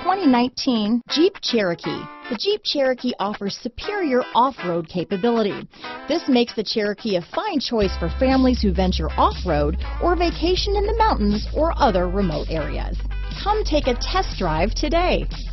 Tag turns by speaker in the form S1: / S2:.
S1: 2019 Jeep Cherokee. The Jeep Cherokee offers superior off-road capability. This makes the Cherokee a fine choice for families who venture off-road or vacation in the mountains or other remote areas. Come take a test drive today.